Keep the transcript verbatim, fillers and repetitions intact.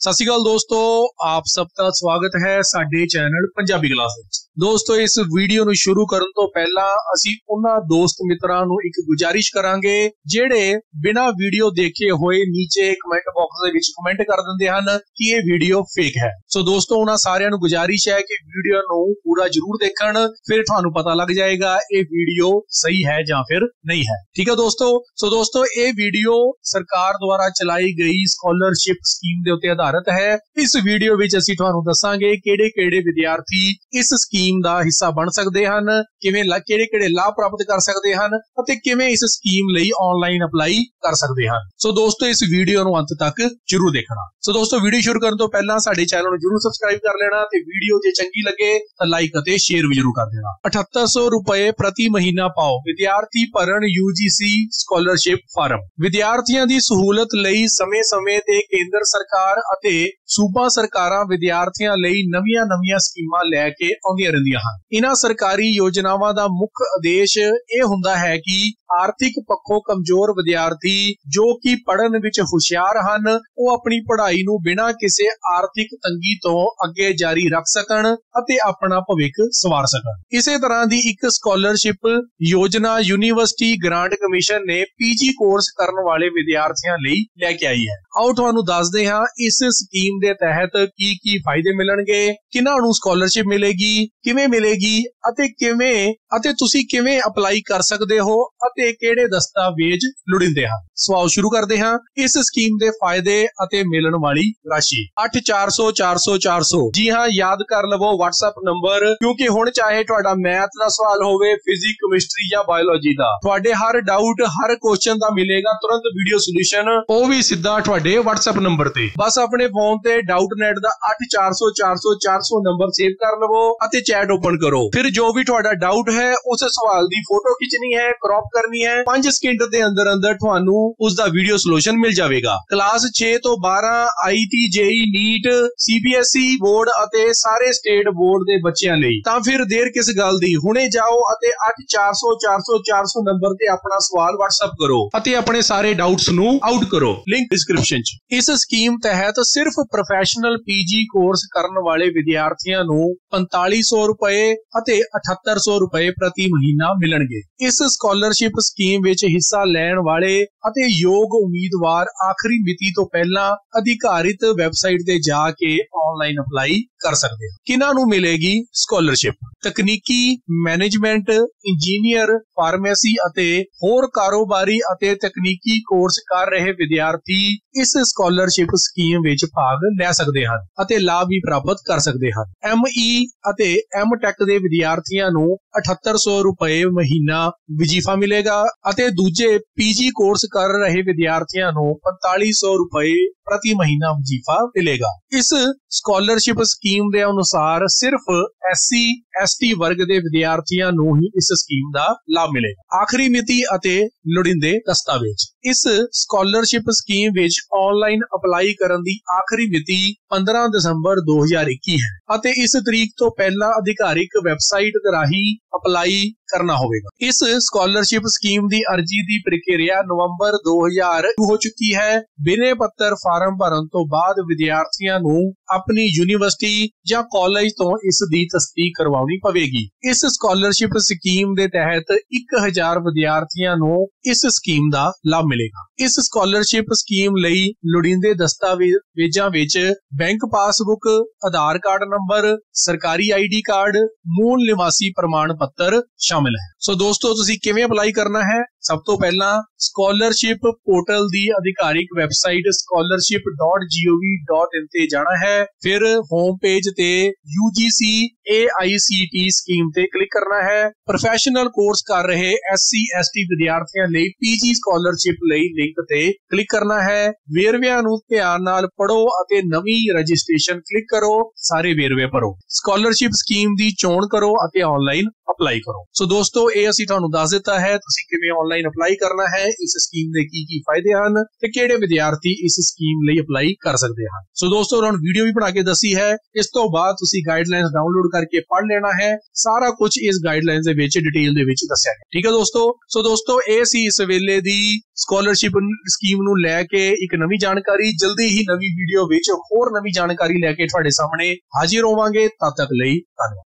सत श्री अकाल दोस्तों, आप सबका स्वागत है साडे चैनल पंजाबी क्लास विच। दोस्तों इस वीडियो ਨੂੰ ਸ਼ੁਰੂ ਕਰਨ ਤੋਂ ਪਹਿਲਾਂ ਅਸੀਂ ਉਹਨਾਂ ਦੋਸਤ ਮਿੱਤਰਾਂ ਨੂੰ ਇੱਕ ਗੁਜ਼ਾਰਿਸ਼ ਕਰਾਂਗੇ ਜਿਹੜੇ ਬਿਨਾਂ ਵੀਡੀਓ ਦੇਖੇ ਹੋਏ ਨੀਚੇ ਕਮੈਂਟ ਬਾਕਸ ਦੇ ਵਿੱਚ ਕਮੈਂਟ ਕਰ ਦਿੰਦੇ ਹਨ ਕਿ ਇਹ ਵੀਡੀਓ ਫੇਕ ਹੈ। ਸੋ ਦੋਸਤੋ ਉਹਨਾਂ ਸਾਰਿਆਂ ਨੂੰ ਗੁਜ਼ਾਰਿਸ਼ ਹੈ ਕਿ ਵੀਡੀਓ ਨੂੰ ਪੂਰਾ ਜ਼ਰੂਰ ਦੇਖਣ, ਫਿਰ ਤੁਹਾਨੂੰ ਪਤਾ ਲੱਗ ਜਾਏਗਾ ਇਹ ਵੀਡੀਓ ਸਹੀ ਹੈ ਜਾਂ ਫਿਰ ਨਹੀਂ ਹੈ। ਠੀਕ ਹੈ ਦੋਸਤੋ। ਸੋ ਦੋਸਤੋ ਇਹ ਵੀਡੀਓ ਸਰਕਾਰ ਦੁਆਰਾ ਚਲਾਈ ਗਈ ਸਕਾਲਰਸ਼ਿਪ ਸਕੀਮ ਦੇ ਉੱਤੇ ਆਧਾਰਿਤ ਹੈ। ਇਸ ਵੀਡੀਓ ਵਿੱਚ ਅਸੀਂ ਤੁਹਾਨੂੰ ਦੱਸਾਂਗੇ ਕਿਹੜੇ ਕਿਹੜੇ ਵਿਦਿਆਰਥੀ ਇਸ ਸਕੀਮ ਦਾ ਹਿੱਸਾ ਬਣ ਸਕਦੇ ਹਨ, ਕਿਵੇਂ ਕਿਹੜੇ ਕਿਹੜੇ ਲਾਭ ਪ੍ਰਾਪਤ ਕਰ ਸਕਦੇ ਹਨ ਅਤੇ ਕਿਵੇਂ ਇਸ ਸਕੀਮ ਲਈ ਆਨਲਾਈਨ ਅਪਲਾਈ ਕਰ ਸਕਦੇ ਹਨ। ਸੋ ਦੋਸਤੋ ਇਸ ਵੀਡੀਓ ਨੂੰ ਅੰਤ ਤੱਕ ਜ਼ਰੂਰ ਦੇਖਣਾ। ਸੋ ਦੋਸਤੋ ਵੀਡੀਓ ਸ਼ੁਰੂ ਕਰਨ ਤੋਂ ਪਹਿਲਾਂ ਸਾਡੇ ਚੈਨਲ ਨੂੰ ਜ਼ਰੂਰ ਸਬਸਕ੍ਰਾਈਬ ਕਰ ਲੈਣਾ ਤੇ ਵੀਡੀਓ ਜੇ ਚੰਗੀ ਲੱਗੇ ਤਾਂ ਲਾਈਕ ਅਤੇ ਸ਼ੇਅਰ ਵੀ ਜ਼ਰੂਰ ਕਰ ਦੇਣਾ। ਅਠੱਤਰ ਸੌ ਰੁਪਏ ਪ੍ਰਤੀ ਮਹੀਨਾ ਪਾਓ, ਵਿਦਿਆਰਥੀ ਭਰਨ ਯੂਜੀਸੀ ਸਕਾਲਰਸ਼ਿਪ ਫਾਰਮ। ਵਿਦਿਆਰਥੀਆਂ ਦੀ ਸਹੂਲਤ ਲਈ ਸਮੇਂ-ਸਮੇਂ ਤੇ ਕੇਂਦਰ ਸਰਕਾਰ ਅਤੇ ਸੂਬਾ ਸਰਕਾਰਾਂ ਵਿਦਿਆਰਥੀਆਂ ਲਈ ਨਵੀਆਂ-ਨਵੀਆਂ ਸਕੀਮਾਂ ਲੈ ਕੇ ਆਉਂਦੀਆਂ ਰਹਿੰਦੀਆਂ ਹਨ। ਇਹਨਾਂ ਸਰਕਾਰੀ ਯੋਜਨਾਵਾਂ ਦਾ ਮੁੱਖ ਉਦੇਸ਼ ਇਹ ਹੁੰਦਾ ਹੈ ਕਿ ਆਰਥਿਕ ਪੱਖੋਂ ਕਮਜ਼ੋਰ ਵਿਦਿਆਰਥੀ ਜੋ ਕਿ ਪੜ੍ਹਨ ਵਿੱਚ ਹੁਸ਼ਿਆਰ ਹਨ ਉਹ ਆਪਣੀ ਪੜ੍ਹਾਈ ਨੂੰ ਬਿਨਾਂ ਕਿਸੇ ਆਰਥਿਕ ਤੰਗੀ ਤੋਂ ਅੱਗੇ ਜਾਰੀ ਰੱਖ ਸਕਣ ਅਤੇ ਆਪਣਾ ਭਵਿੱਖ ਸੰਵਾਰ ਸਕਣ। ਇਸੇ ਤਰ੍ਹਾਂ ਦੀ ਇੱਕ ਸਕਾਲਰਸ਼ਿਪ ਯੋਜਨਾ ਯੂਨੀਵਰਸਿਟੀ ਗ੍ਰਾਂਟ ਕਮਿਸ਼ਨ ਨੇ ਪੀਜੀ ਕੋਰਸ ਕਰਨ ਵਾਲੇ ਵਿਦਿਆਰਥੀਆਂ ਲਈ ਲੈ ਕੇ ਆਈ ਹੈ। ਆਓ ਤੁਹਾਨੂੰ ਦੱਸਦੇ ਹਾਂ ਇਸ ਸਕੀਮ ਦੇ ਤਹਿਤ ਕੀ ਕੀ ਫਾਇਦੇ ਮਿਲਣਗੇ, ਕਿਹਨਾਂ ਨੂੰ ਸਕਾਲਰਸ਼ਿਪ ਮਿਲੇਗੀ, ਕਿਵੇਂ ਮਿਲੇਗੀ ਅਤੇ ਕਿਵੇਂ ਅਤੇ ਤੁਸੀਂ ਕਿਵੇਂ ਅਪਲਾਈ ਕਰ ਸਕਦੇ ਹੋ ਅਤੇ ਕਿਹੜੇ ਦਸਤਾਵੇਜ਼ ਲੋੜੀਂਦੇ ਹਨ। ਸੋ ਆਓ ਸ਼ੁਰੂ ਕਰਦੇ ਹਾਂ। ਇਸ ਸਕੀਮ ਦੇ ਫਾਇਦੇ ਅਤੇ ਮਿਲਣ ਵਾਲੀ ਰਾਸ਼ੀ ਅੱਠ ਚਾਰ ਸੌ ਚਾਰ ਸੌ ਚਾਰ ਸੌ। ਜੀ ਹਾਂ, ਯਾਦ ਕਰ ਲਵੋ WhatsApp ਨੰਬਰ, ਕਿਉਂਕਿ ਹੁਣ ਚਾਹੇ ਤੁਹਾਡਾ ਮੈਥ ਦਾ ਸਵਾਲ ਹੋਵੇ, ਫਿਜ਼ਿਕਸ, ਕੈਮਿਸਟਰੀ ਜਾਂ ਬਾਇਓਲੋਜੀ ਦਾ, ਤੁਹਾਡੇ ਹਰ ਡਾਊਟ ਹਰ ਕੁਐਸਚਨ ਦਾ ਮਿਲੇਗਾ ਤੁਰੰਤ ਵੀਡੀਓ ਸੋਲੂਸ਼ਨ, ਉਹ ਵੀ ਸਿੱਧਾ ਤੁਹਾਡੇ WhatsApp ਨੰਬਰ ਤੇ। ਬਸ ਆਪਣੇ ਫੋਨ ਤੇ ਡਾਊਟ ਨੈਟ ਦਾ ਅੱਠ ਚਾਰ ਸੌ ਚਾਰ ਸੌ ਚਾਰ ਸੌ ਨੰਬਰ ਸੇਵ ਕਰ ਲਵੋ ਅਤੇ ਚੈਟ ਓਪਨ ਕਰੋ। ਫਿਰ ਜੋ ਵੀ ਤੁਹਾਡਾ ਡਾਊਟ ਹੈ ਉਸ ਸਵਾਲ ਦੀ ਫੋਟੋ ਖਿੱਚਣੀ ਹੈ, ਕ੍ਰੌਪ ਕਰਨੀ ਹੈ, ਪੰਜ ਸਕਿੰਟ ਦੇ ਅੰਦਰ ਅੰਦਰ ਤੁਹਾਨੂੰ ਉਸ ਦਾ ਵੀਡੀਓ ਸੋਲੂਸ਼ਨ ਮਿਲ ਜਾਵੇਗਾ। ਕਲਾਸ ਛੇ ਤੋਂ ਬਾਰਾਂ IT, JEE, NEET, CBSE board ਅਤੇ ਸਾਰੇ ਸਟੇਟ ਬੋਰਡ ਦੇ ਬੱਚਿਆਂ ਲਈ। ਤਾਂ ਫਿਰ ਦੇਰ ਕਿਸ ਗੱਲ ਦੀ, ਹੁਣੇ ਜਾਓ ਅਤੇ ਅੱਠ ਚਾਰ ਸੌ ਚਾਰ ਸੌ ਚਾਰ ਸੌ ਨੰਬਰ ਤੇ ਆਪਣਾ ਸਵਾਲ WhatsApp ਕਰੋ ਅਤੇ ਆਪਣੇ ਸਾਰੇ ਡਾਊਟਸ ਨੂੰ ਆਊਟ ਕਰੋ। ਲਿੰਕ ਡਿਸਕ੍ਰਿਪਸ਼ਨ 'ਚ। ਇਸ ਸਕੀਮ ਤਹਿਤ ਸਿਰਫ ਪ੍ਰੋਫੈਸ਼ਨਲ ਪੀਜੀ ਕੋਰਸ ਕਰਨ ਵਾਲੇ ਵਿਦਿਆਰਥੀਆਂ ਨੂੰ ਪੰਤਾਲੀ ਸੌ ਰੁਪਏ ਅਤੇ ਅਠੱਤਰ ਸੌ ਰੁਪਏ ਪ੍ਰਤੀ ਮਹੀਨਾ ਮਿਲਣਗੇ। ਇਸ ਸਕਾਲਰਸ਼ਿਪ ਸਕੀਮ ਵਿੱਚ ਹਿੱਸਾ ਲੈਣ ਵਾਲੇ ਅਤੇ ਯੋਗ ਉਮੀਦਵਾਰ ਆਖਰੀ ਮਿਤੀ ਤੋਂ ਪਹਿਲਾਂ ਅਧਿਕਾਰਿਤ ਵੈਬਸਾਈਟ ਤੇ ਜਾ ਕੇ ਆਨਲਾਈਨ ਅਪਲਾਈ ਕਰ ਸਕਦੇ ਹਨ। ਕਿਹਨਾਂ ਨੂੰ ਮਿਲੇਗੀ ਸਕਾਲਰਸ਼ਿਪ? ਤਕਨੀਕੀ, ਮੈਨੇਜਮੈਂਟ, ਇੰਜੀਨੀਅਰ, ਫਾਰਮੇਸੀ ਅਤੇ ਹੋਰ ਕਾਰੋਬਾਰੀ ਅਤੇ ਤਕਨੀਕੀ ਕੋਰਸ ਕਰ ਰਹੇ ਵਿਦਿਆਰਥੀ ਇਸ ਸਕਾਲਰਸ਼ਿਪ ਸਕੀਮ ਵਿੱਚ ਭਾਗ ਲੈ ਸਕਦੇ ਹਨ ਅਤੇ ਲਾਭ ਵੀ ਪ੍ਰਾਪਤ ਕਰ ਸਕਦੇ ਹਨ। ਐਮਈ ਅਤੇ ਐਮ ਟੈਕ ਦੇ ਵਿਦਿਆਰਥੀਆਂ ਨੂੰ ਅਠੱਤਰ ਸੌ ਰੁਪਏ ਮਹੀਨਾ ਵਜੀਫਾ ਮਿਲੇਗਾ ਅਤੇ ਦੂਜੇ ਪੀਜੀ ਕੋਰਸ ਕਰ ਰਹੇ ਵਿਦਿਆਰਥੀਆਂ ਨੂੰ ਪੰਤਾਲੀ ਸੌ ਰੁਪਏ ਪ੍ਰਤੀ ਮਹੀਨਾ ਵਜੀਫਾ ਮਿਲੇਗਾ। ਇਸ ਸਕਾਲਰਸ਼ਿਪ ਸਕੀਮ ਦੇ ਅਨੁਸਾਰ ਸਿਰਫ ਐਸਸੀ ਐਸਟੀ ਵਰਗ ਦੇ ਵਿਦਿਆਰਥੀਆਂ ਨੂੰ ਹੀ ਇਸ ਸਕੀਮ ਦਾ ਲਾਭ ਮਿਲੇਗਾ। ਆਖਰੀ ਮਿਤੀ ਅਤੇ ਲੋੜੀਂਦੇ ਦਸਤਾਵੇਜ਼। ਇਸ ਸਕਾਲਰਸ਼ਿਪ ਸਕੀਮ ਵਿੱਚ ਆਨਲਾਈਨ ਅਪਲਾਈ ਕਰਨ ਦੀ ਆਖਰੀ ਮਿਤੀ ਪੰਦਰਾਂ ਦਸੰਬਰ ਦੋ ਹਜ਼ਾਰ ਇੱਕੀ ਹੈ ਅਤੇ ਇਸ ਤਰੀਕ ਤੋਂ ਪਹਿਲਾਂ ਅਧਿਕਾਰਿਕ ਵੈਬਸਾਈਟ ਰਾਹੀਂ ਅਪਲਾਈ ਕਰਨਾ ਹੋਵੇਗਾ। ਇਸ ਸਕਾਲਰਸ਼ਿਪ ਸਕੀਮ ਦੀ ਅਰਜ਼ੀ ਦੀ ਪ੍ਰਕਿਰਿਆ ਨਵੰਬਰ ਦੋ ਹਜ਼ਾਰ ਹੋ ਚੁੱਕੀ ਹੈ। ਬਿਨੇ ਪੱਤਰ ਫਾਰਮ ਭਰਨ ਤੋਂ ਬਾਅਦ ਵਿਦਿਆਰਥੀਆਂ ਨੂੰ ਆਪਣੀ ਯੂਨੀਵਰਸਿਟੀ ਜਾਂ ਕਾਲਜ ਤੋਂ ਇਸ ਦੀ ਤਸਦੀਕ ਕਰਵਾਉਣੀ ਪਵੇਗੀ। ਇਸ ਸਕਾਲਰਸ਼ਿਪ ਸਕੀਮ ਦੇ ਤਹਿਤ ਇੱਕ ਹਜ਼ਾਰ ਵਿਦਿਆਰਥੀਆਂ ਨੂੰ ਇਸ ਸਕੀਮ ਦਾ ਲਾਭ ਮਿਲੇਗਾ। ਇਸ ਸਕਾਲਰਸ਼ਿਪ ਸਕੀਮ ਲਈ ਲੋੜੀਂਦੇ ਦਸਤਾਵੇਜ਼ਾਂ ਵਿੱਚ bank passbook, Aadhaar card number, ਸਰਕਾਰੀ ਆਈਡੀ ਕਾਰਡ, ਮੂਲ ਨਿਵਾਸੀ ਪ੍ਰਮਾਣ ਪੱਤਰ ਸ਼ਾਮਿਲ ਹੈ। ਸੋ ਦੋਸਤੋ ਤੁਸੀਂ ਕਿਵੇਂ ਅਪਲਾਈ ਕਰਨਾ ਹੈ? ਸਭ ਤੋਂ ਪਹਿਲਾਂ ਸਕਾਲਰਸ਼ਿਪ ਪੋਰਟਲ ਦੀ ਅਧਿਕਾਰਿਕ website scholarship dot G O V dot in ਤੇ ਜਾਣਾ ਹੈ। ਫਿਰ ਹੋਮ ਪੇਜ ਤੇ UGC A I C T scheme ਤੇ ਕਲਿੱਕ ਕਰਨਾ ਹੈ। ਪ੍ਰੋਫੈਸ਼ਨਲ ਕੋਰਸ ਕਰ ਰਹੇ ਐਸਸੀ ਐਸਟੀ ਵਿਦਿਆਰਥੀਆਂ ਲਈ ਪੀਜੀ ਸਕਾਲਰਸ਼ਿਪ ਲਈ ਲਿੰਕ ਤੇ ਕਲਿੱਕ ਕਰਨਾ ਹੈ। ਵੇਰਵਿਆਂ ਨੂੰ ਧਿਆਨ ਨਾਲ ਪੜ੍ਹੋ ਅਤੇ ਨਵੀਂ ਰਜਿਸਟ੍ਰੇਸ਼ਨ ਕਲਿੱਕ ਕਰੋ। ਸਾਰੇ ਵੇਰਵੇ ਭਰੋ। ਸਕਾਲਰਸ਼ਿਪ ਸਕੀਮ ਦੀ ਚੋਣ ਕਰੋ ਅਤੇ ਆਨਲਾਈਨ ਅਪਲਾਈ ਕਰੋ। ਸੋ ਦੋਸਤੋ ਇਹ ਅਸੀਂ ਤੁਹਾਨੂੰ ਦੱਸ ਦਿੱਤਾ ਹੈ ਤੁਸੀਂ ਕਿਵੇਂ ਆਨਲਾਈਨ ਅਪਲਾਈ ਕਰਨਾ ਹੈ, ਇਸ ਸਕੀਮ ਦੇ ਕੀ ਕੀ ਫਾਇਦੇ ਹਨ ਤੇ ਕਿਹੜੇ ਵਿਦਿਆਰਥੀ ਇਸ ਸਕੀਮ ਲਈ ਅਪਲਾਈ ਕਰ ਸਕਦੇ ਹਨ। ਸੋ ਦੋਸਤੋ ਤੁਹਾਨੂੰ ਵੀਡੀਓ ਵੀ ਬਣਾ ਕੇ ਦੱਸੀ ਹੈ, ਇਸ ਤੋਂ ਬਾਅਦ ਤੁਸੀਂ ਗਾਈਡਲਾਈਨਸ ਡਾਊਨਲੋਡ ਕਰਕੇ ਪੜ੍ਹ ਲੈਣਾ ਹੈ। ਸਾਰਾ ਕੁਝ ਇਸ ਗਾਈਡਲਾਈਨਸ ਦੇ ਵਿੱਚ ਡਿਟੇਲ ਦੇ ਵਿੱਚ ਦੱਸਿਆ ਹੈ। ਠੀਕ ਹੈ ਦੋਸਤੋ। ਸੋ ਦੋਸਤੋ ਇਹ ਸੀ ਇਸ ਵੇਲੇ ਦੀ ਸਕਾਲਰਸ਼ਿਪ ਸਕੀਮ ਨੂੰ ਲੈ ਕੇ ਇੱਕ ਨਵੀਂ ਜਾਣਕਾਰੀ। ਜਲਦੀ ਹੀ ਨਵੀਂ ਵੀਡੀਓ ਵਿੱਚ ਹੋਰ ਨਵੀਂ ਜਾਣਕਾਰੀ ਲੈ ਕੇ ਤੁਹਾਡੇ ਸਾਹਮਣੇ ਹਾਜ਼ਰ ਹੋਵਾਂਗੇ। ਤਦ ਤੱਕ ਲਈ ਧੰਨਵਾਦ।